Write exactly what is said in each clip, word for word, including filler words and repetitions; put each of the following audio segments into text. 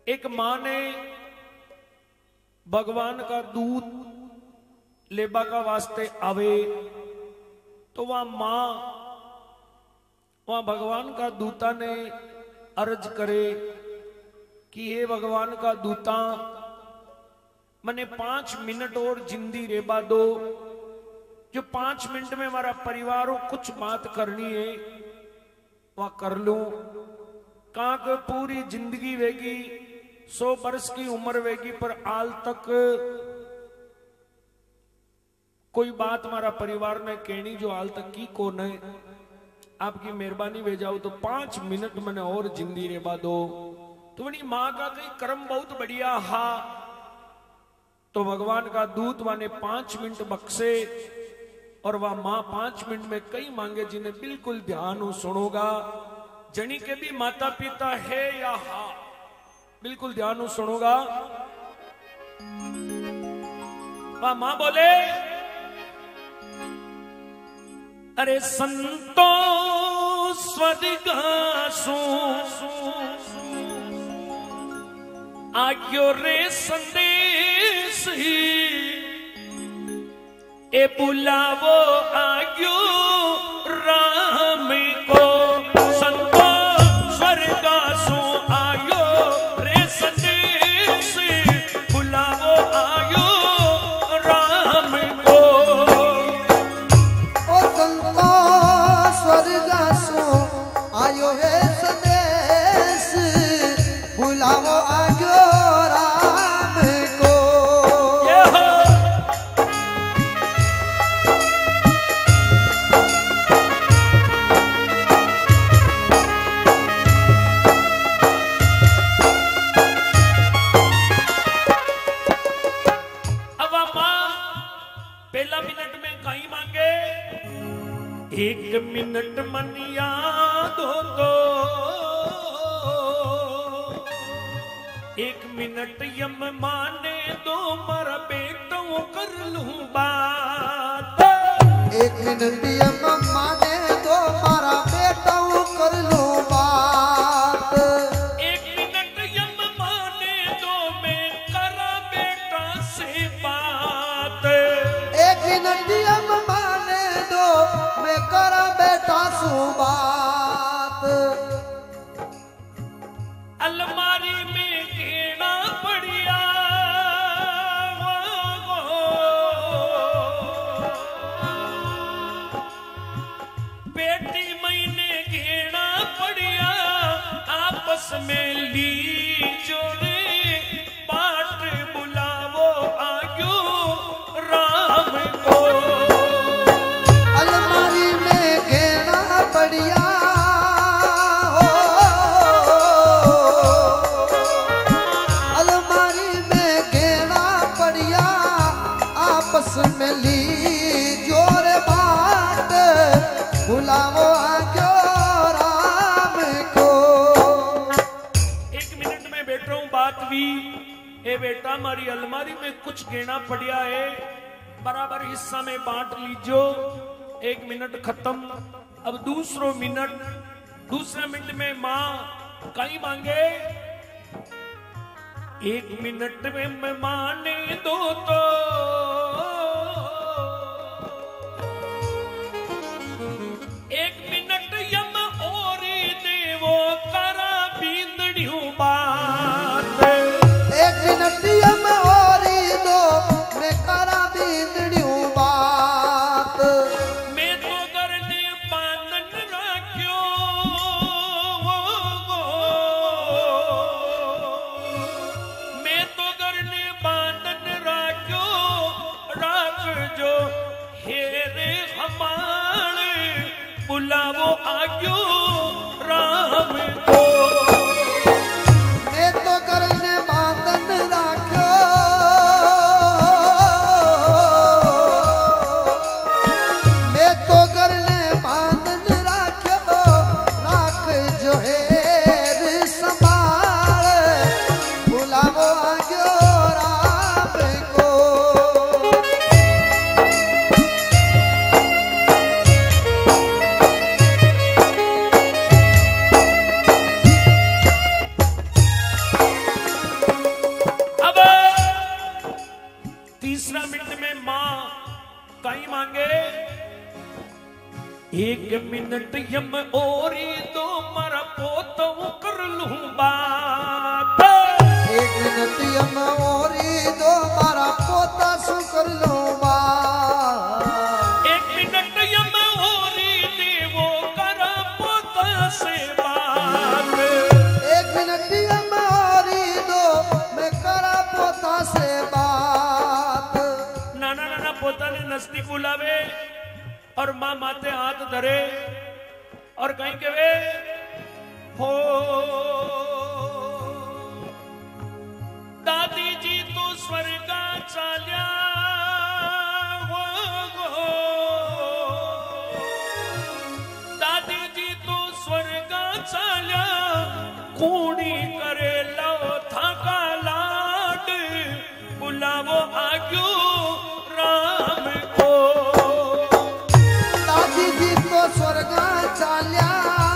एक मां ने भगवान का दूध लेबा का वास्ते आवे तो वह मां वह भगवान का दूता ने अर्ज करे कि हे भगवान का दूता मने पांच मिनट और जिंदी रेबा दो, जो पांच मिनट में हमारा परिवार हो कुछ बात करनी है वह कर लूं। कहा कि पूरी जिंदगी वेगी, सौ वर्ष की उम्र वेगी, पर आल तक कोई बात हमारा परिवार ने कहनी जो आल तक की कौन है। आपकी मेहरबानी वे जाओ तो पांच मिनट मैंने और जिंदी रेबा दो। तो बड़ी मां का कहीं कर्म बहुत बढ़िया हा। तो भगवान का दूत वाने पांच मिनट बख्शे और वह मां पांच मिनट में कई मांगे जिन्हें बिल्कुल ध्यान हो सुनोगा। जनी के भी माता पिता है या हा, बिल्कुल ध्यान हो सुनोगा। वह मां बोले, अरे संतो स्वर्गासु आग्यो रे संदेश ही, ए बुलावो आग्यो राम को। संतो स्वर्गासु आयो रे संदेश, बुलावो आयो राम को। ओ संतो स्वर्गासु आयो रे संदेश, बुलावो आयो राम को। पहला मिनट में कहीं मांगे, एक मिनट मन याद हो तो, एक मिनट यम माने दो, मारा बेटों कर लूं बात। एक मिनट यम माने दो, मारा बेटों कर लूं बात। एक मिनट यम माने दो, मैं करा बेटा से बात। एक मिनट यम माने दो, मैं करा बेटा से बात। अलमारी में घेना पड़िया, बेटी मैंने घेना पड़िया, आपस में ली जोड़े बाट, बुलावो आग्यो राम को। अलमारी में घेना पड़िया, अलमारी में घेना पड़िया, आपस में ली जोरे बाट, बुलावो आग्यो राम को। एक मिनट में बैठ रहा हूं बात भी, ए बेटा हमारी अलमारी में कुछ घेना पड़िया है, बराबर हिस्सा में बांट लीजो। एक मिनट खत्म। अब दूसरो मिनट, दूसरे मिनट में मां कहीं मांगे, एक मिनट में मैं माने दो तो, एक मिनट यम और देवो करा बींदड़ियों बात। एक मिनट यम और दो, मैं करा बींदड़ियों बात। मैं तो करने बांधन राख्यो, मैं तो करने बांधन राख्यो, राख जो हेरे हमारे, बुलावो आग्यो राम को। मैं तो करने बांधन राख्यो, मैं तो करने बांधन राख्यो, राख जो हेर संभाल, बुलावो आग्यो राम को। कहीं मांगे एक मिनट यम ओरी दो मर पोत कर लूं बात एक मिनट यम ओरी दो मारा पोता सु कर लूं बात एक मिनट यम ओरी देवो कर पोता से बात एक मिनट यम ओरी दो मैं करा पोता से बात नाना नाना पोता ने नजदीक बुलावे और माँ माते हाथ धरे और कहीं के वे हो दादी जी तो स्वर्गा चाल्या हो गो दादी जी तो स्वर्गा चाल्या कूड़ी करे लो था का लाड बुलावो आग्यो राम को दादी जी तो स्वर्गा चाल्या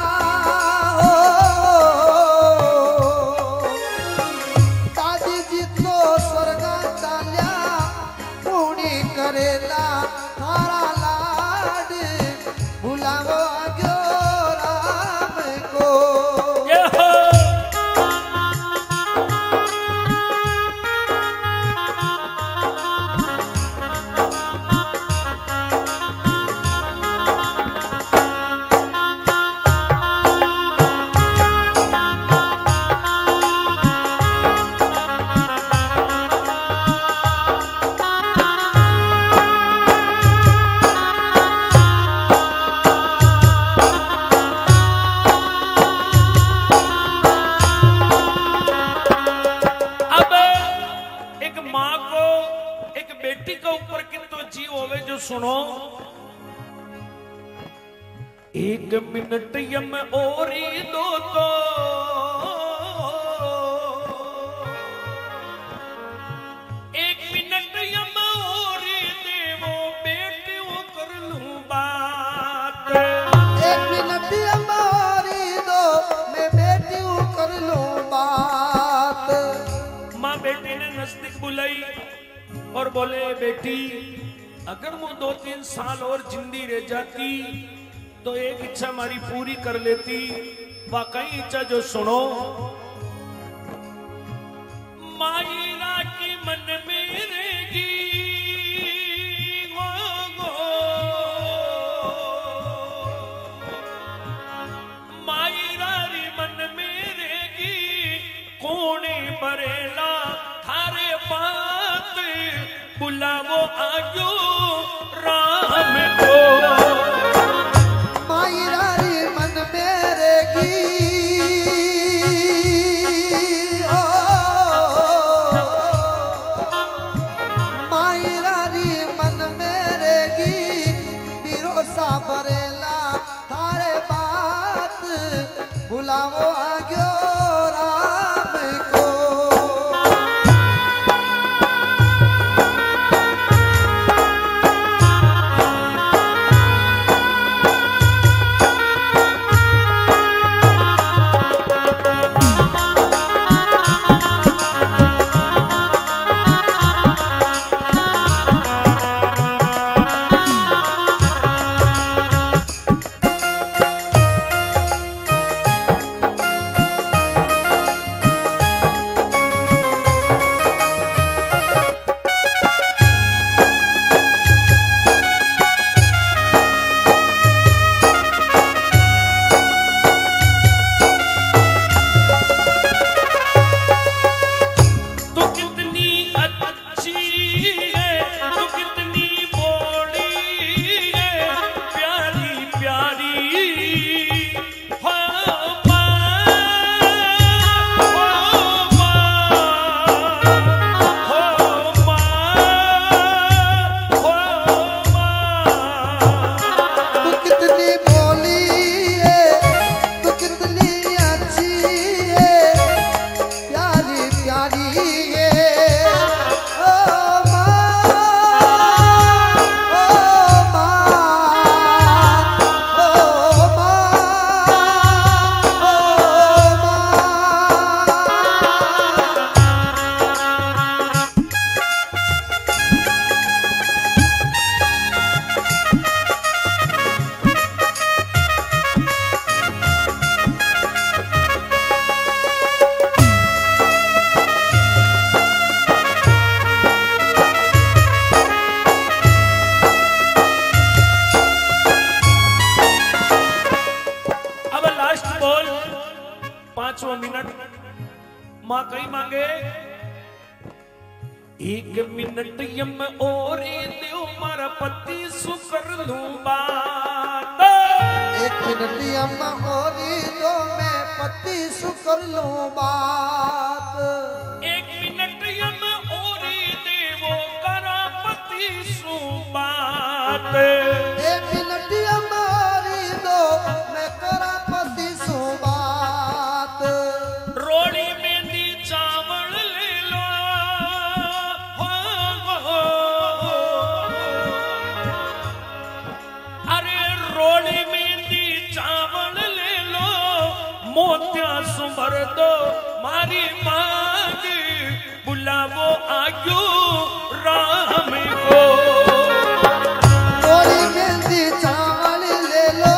दादी जी तो स्वर्गा चाल्या पूरी करेला थारा लाड बुलावो आग्यो राम को सुनो एक मिनट यम ओरी दो तो एक मिनट यम ओरी देवो बेटियों कर लूं बात एक मिनट यम ओरी दो मैं बेटियों कर लूं बात माँ बेटी ने नजदीक बुलाई और बोले बेटी अगर वो दो तीन साल और जिंदी रह जाती तो एक इच्छा हमारी पूरी कर लेती वाकई इच्छा जो सुनो मायरा की मन में रहेगी गो गो मायरा री मन में रहेगी कोने बरेला थारे बात बुलावो आग्यो राम को मायरारी मन मेरे की ओ मायरारी मन मेरे की बिरोसा बरेला थारे बात बुलावो आग्यो राम को मां कई मांगे एक मिनट यम और दो मारा पति सुकर लूं बात एक मिनट यम और दो मैं पति सुकर लूं बात एक मिनट यम और देवो करा पति सु बात एक मिनट यम और दो मैं करा पति सु बात रोड़ी मेहंदी चावल ले लो अरे रोड़ी मेहंदी चावल ले लो मोतिया सुभर दो मारी मांग बुलावो आयो राम को रोड़ी मेहंदी चावल ले लो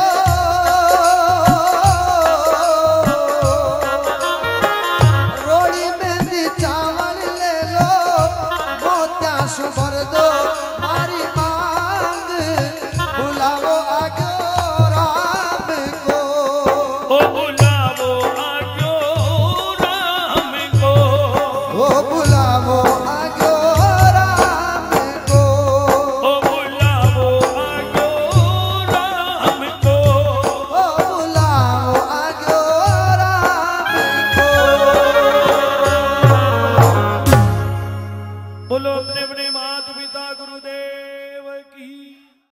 रोड़ी मेहंदी चावल ले लो मोतिया सुभर दो मारी मांग बुलाओ आगे राम को ओ बुलावो आयो राम को ओ बुलाओ आगे राम को ओ बुलावो आयो राम को ओ बुलाओ आगे राम को बोलो अपने अपने माता पिता गुरुदेव